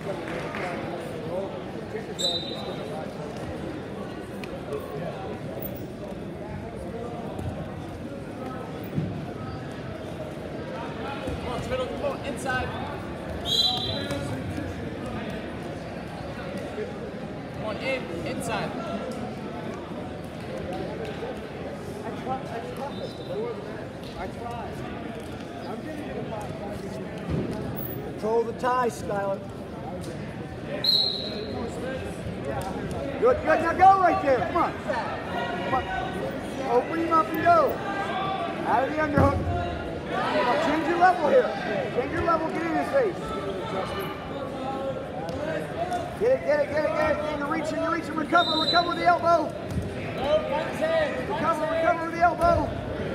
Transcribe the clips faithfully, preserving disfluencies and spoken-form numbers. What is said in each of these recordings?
Come on, Spittle, come on, inside. Come on, in, inside. I tried. I tried. I tried. I'm getting it about. Control the tie, Skylar. Good, good. Now go right there. Come on. Come on. Open him up and go. Out of the underhook. Now change your level here. Change your level. Get in his face. Get it, get it, get it, get it. You're reaching, you're reaching. Recover, recover with the elbow. Recover, recover with the elbow.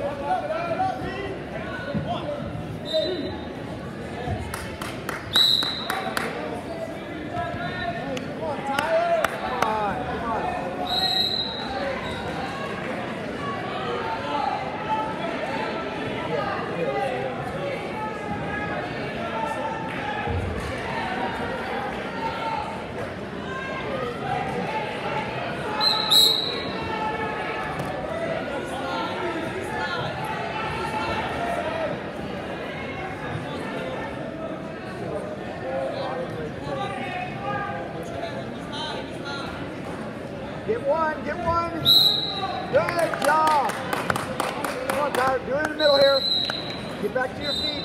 Get one, get one. Good job. Come on, Tyler, do it in the middle here. Get back to your feet.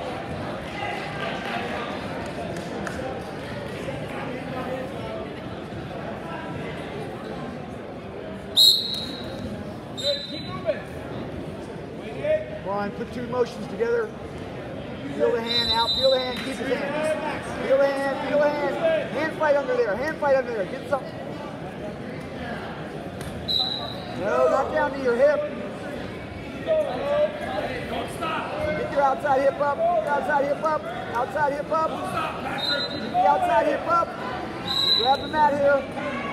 Good, keep moving. Come on, put two motions together. Feel the hand out, feel the hand, keep his hand. Feel the hand, feel the hand. Hand fight under there, hand fight under there. Get something. No, not down to your hip. Get your outside hip up, outside hip up, outside hip up. Keep the outside hip up. Grab the mat here.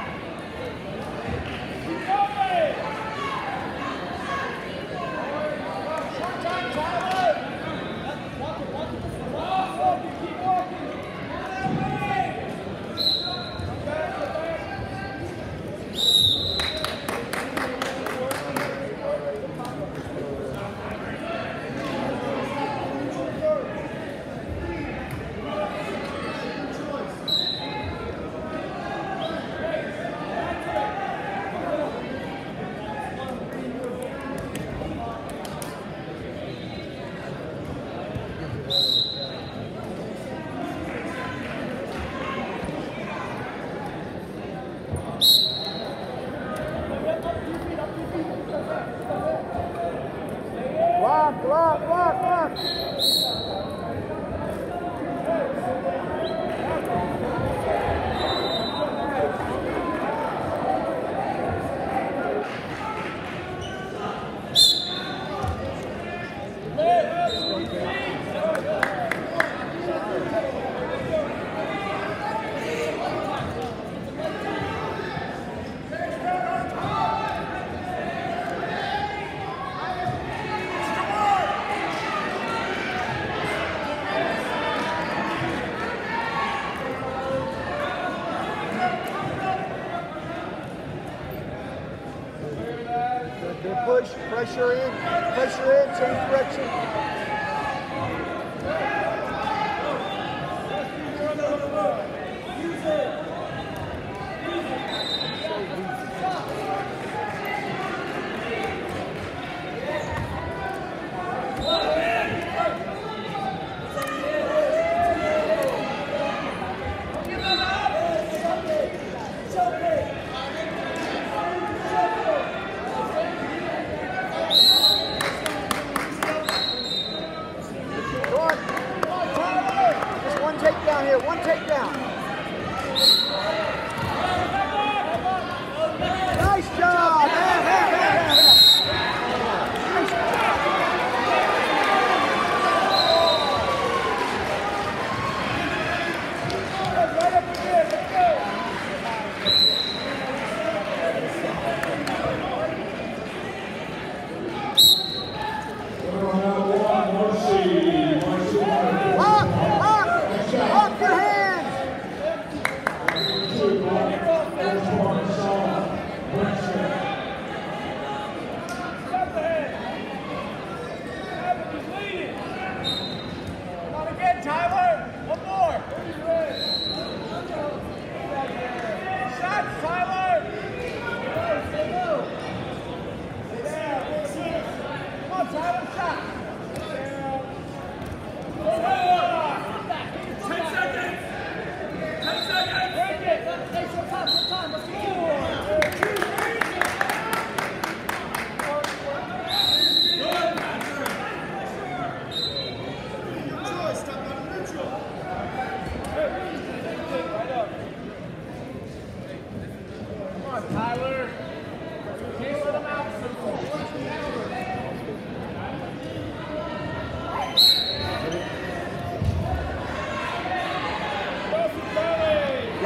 Block, block, block, block. Good push, pressure in, pressure in, change direction. Takedown here, one takedown. Nice job. Man, man, man, man. Nice job. Right up again, let's go. Lock, lock, lock your hands.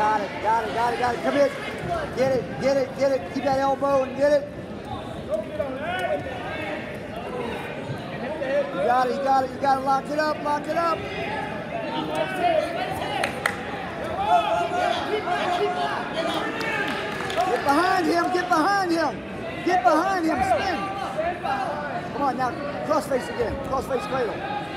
Got it, got it, got it, got it. Come in. Get it, get it, get it. Keep that elbow and get it. You got it, you got it, you got to lock it up, lock it up. Get behind him, get behind him. Get behind him, spin. Come on, now, cross face again. Cross face cradle.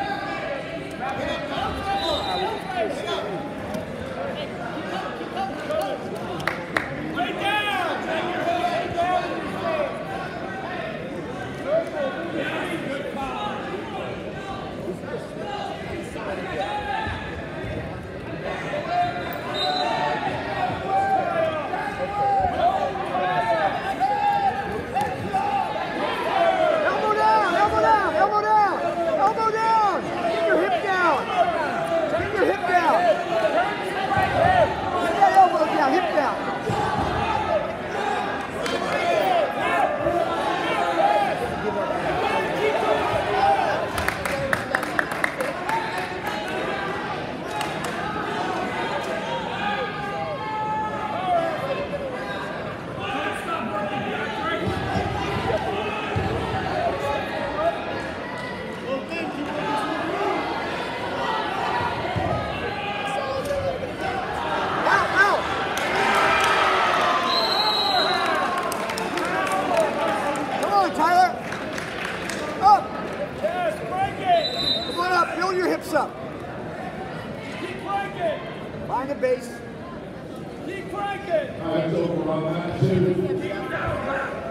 Up. Keep cranking. Find the base. Keep cranking. All right, so on that two.